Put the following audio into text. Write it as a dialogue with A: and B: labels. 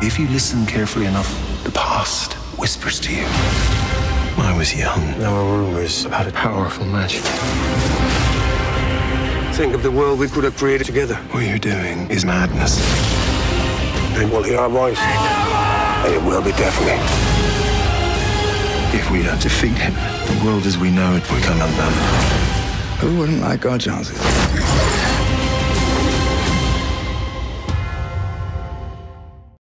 A: If you listen carefully enough, the past whispers to you. I was young. There were rumors about a powerful magic. Think of the world we could have created together. What you're doing is madness. They will hear our voice, and it will be deafening. If we don't defeat him, the world as we know it will come undone.
B: Who wouldn't like our chances?